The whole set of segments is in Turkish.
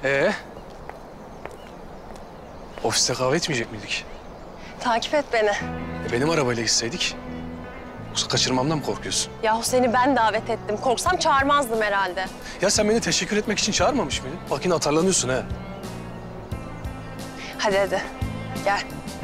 Ofiste kahve içmeyecek miydik? Takip et beni. Benim arabayla gitseydik. Yoksa kaçırmamdan mı korkuyorsun? Yahu seni ben davet ettim. Korksam çağırmazdım herhalde. Ya sen beni teşekkür etmek için çağırmamış mıydın? Bak yine atarlanıyorsun ha. Hadi hadi. Gel.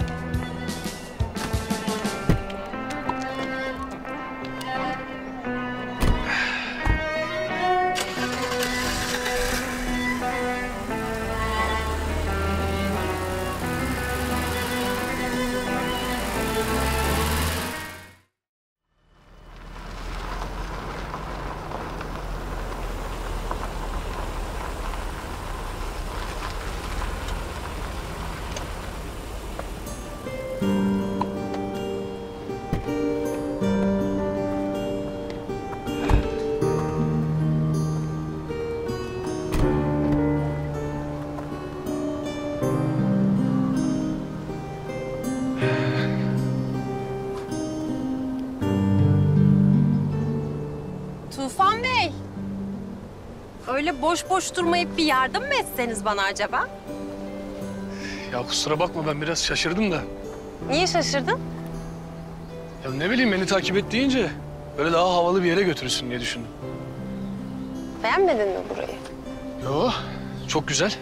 Tufan Bey, öyle boş boş durmayıp bir yardım mı etseniz bana acaba? Ya kusura bakma ben biraz şaşırdım da. Niye şaşırdın? Ya ne bileyim beni takip et deyince böyle daha havalı bir yere götürürsün diye düşündüm. Beğenmedin mi burayı? Yo, çok güzel.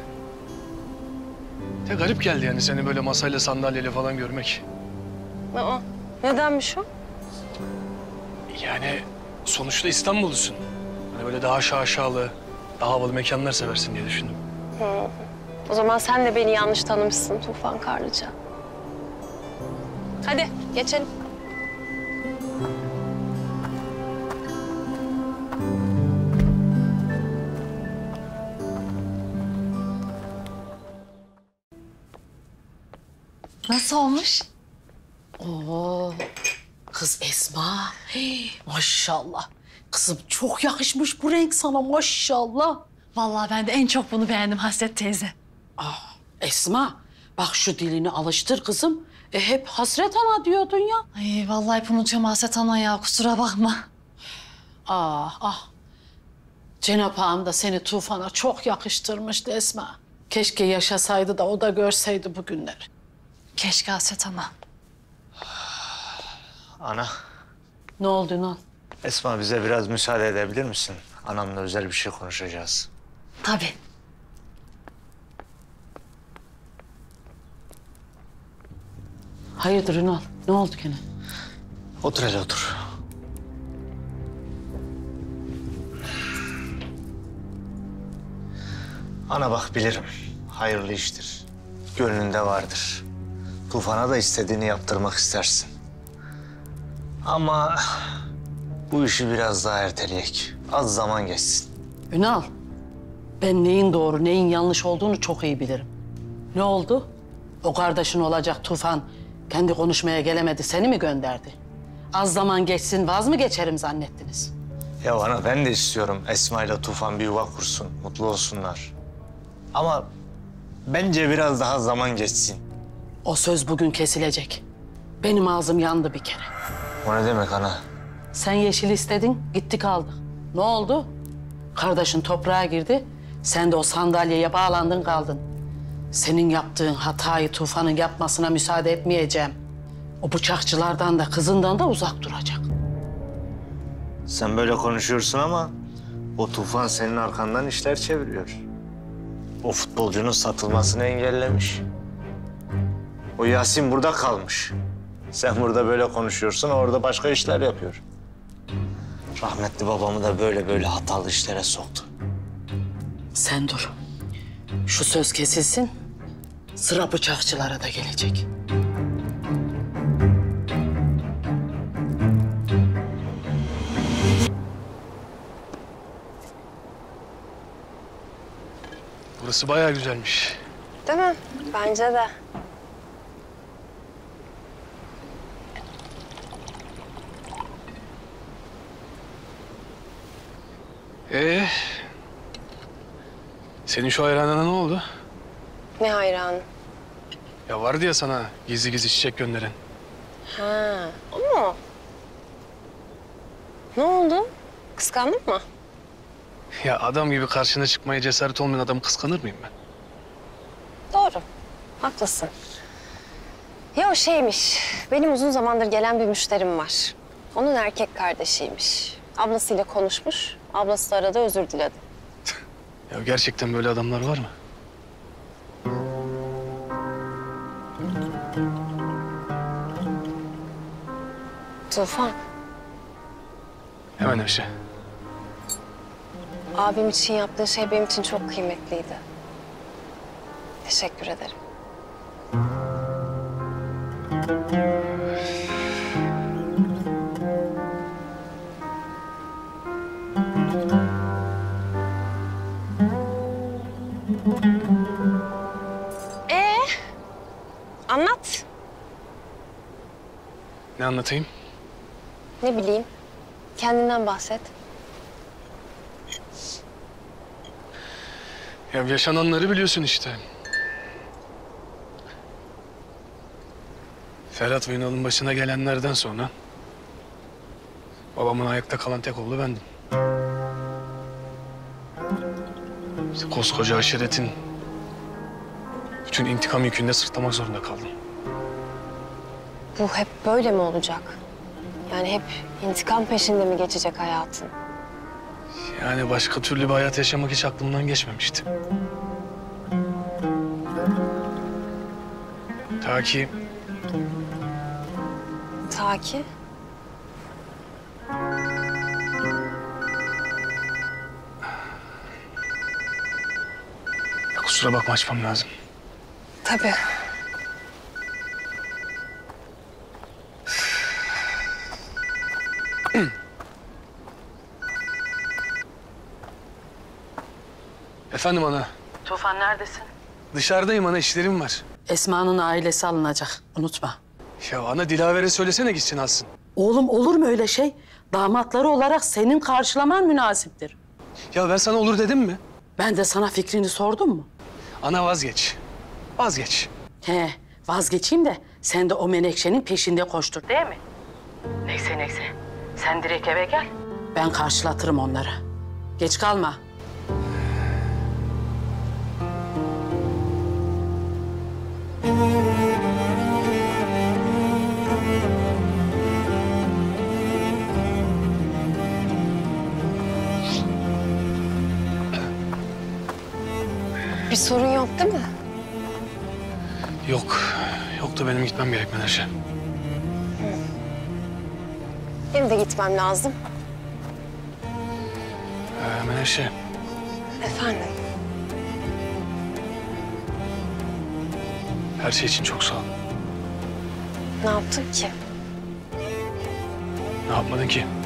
De garip geldi yani seni böyle masayla sandalyeyle falan görmek. Aa, nedenmiş o? Yani sonuçta İstanbullusun. Hani böyle daha şaşalı, daha havalı mekanlar seversin diye düşündüm. O zaman sen de beni yanlış tanımışsın Tufan Karlıca. Hadi geçelim. Nasıl olmuş? Oo, kız Esma. Hey, maşallah. Kızım çok yakışmış bu renk sana maşallah. Vallahi ben de en çok bunu beğendim Hasret teyze. Esma, bak şu dilini alıştır kızım. Hep Hasret Ana diyordun ya. Ay vallahi hep unutuyorum Hasret ana ya, kusura bakma. Cenap ağam da seni Tufan'a çok yakıştırmıştı Esma. Keşke yaşasaydı da o da görseydi bu günleri. Keşke Hasret ana. Ana, Ne oldu Ünal? Esma bize biraz müsaade edebilir misin? Anamla özel bir şey konuşacağız. Tabii. Hayırdır Ünal? Ne oldu gene? Otur hele otur. Ana bak bilirim, hayırlı iştir. Gönlünde vardır. Tufan'a da istediğini yaptırmak istersin. Ama bu işi biraz daha erteleyek. Az zaman geçsin. Ünal, ben neyin doğru, neyin yanlış olduğunu çok iyi bilirim. Ne oldu? O kardeşin olacak Tufan kendi konuşmaya gelemedi, seni mi gönderdi? Az zaman geçsin, vaz mı geçerim zannettiniz? Ya ana ben de istiyorum Esma ile Tufan bir yuva kursun, mutlu olsunlar. Ama bence biraz daha zaman geçsin. O söz bugün kesilecek. Benim ağzım yandı bir kere. O ne demek ana? Sen yeşil istedin, gittik aldık. Ne oldu? Kardeşin toprağa girdi, sen de o sandalyeye bağlandın kaldın. Senin yaptığın hatayı Tufan'ın yapmasına müsaade etmeyeceğim. O bıçakçılardan da kızından da uzak duracak. Sen böyle konuşuyorsun ama o Tufan senin arkandan işler çeviriyor. O futbolcunun satılmasını engellemiş. O Yasin burada kalmış. Sen burada böyle konuşuyorsun, orada başka işler yapıyor. Rahmetli babamı da böyle hatalı işlere soktu. Sen dur. Şu söz kesilsin, sıra bıçakçılara da gelecek. Burası bayağı güzelmiş. Değil mi? Bence de. Senin şu hayranına ne oldu? Ne hayranı? Ya vardı ya sana gizli gizli çiçek gönderen. Ha, o mu? Ne oldu? Kıskandın mı? Ya adam gibi karşına çıkmaya cesaret olmayan adamı kıskanır mıyım ben? Doğru. Haklısın. Ya o şeymiş. Benim uzun zamandır gelen bir müşterim var. Onun erkek kardeşiymiş. Ablasıyla konuşmuş. Ablası da arada özür diledi. Ya gerçekten böyle adamlar var mı? Tufan, Hemen Ayşe. abim için yaptığın şey benim için çok kıymetliydi. Teşekkür ederim. Ee, anlat. Ne anlatayım? Ne bileyim, kendinden bahset. Ya yaşananları biliyorsun işte. Ferhat ve Ünal'ın başına gelenlerden sonra babamın ayakta kalan tek oğlu bendim. İşte koskoca aşiretin bütün intikam yükünü de sırtlamak zorunda kaldım. Bu hep böyle mi olacak? Yani hep intikam peşinde mi geçecek hayatın? Yani başka türlü bir hayat yaşamak hiç aklımdan geçmemişti. Ta ki Ta ki kusura bakma açmam lazım. tabii. Efendim ana. Tufan neredesin? Dışarıdayım ana, işlerim var. Esma'nın ailesi alınacak. Unutma. Ya ana, Dilaver'e söylesene gitsin alsın. Oğlum olur mu öyle şey? Damatları olarak senin karşılaman münasiptir. Ya ben sana olur dedim mi? Ben de sana fikrini sordum mu? Ana vazgeç. Vazgeç. He, vazgeçeyim de sen de o Menekşe'nin peşinde koştur değil mi? Neyse. Sen direkt eve gel. Ben karşılatırım onları. Geç kalma. Bir sorun yok değil mi? Yok. Yok da benim gitmem gerek Menekşe. Benim de gitmem lazım. Menekşe. Efendim? Her şey için çok sağ ol. Ne yaptın ki? Ne yapmadın ki?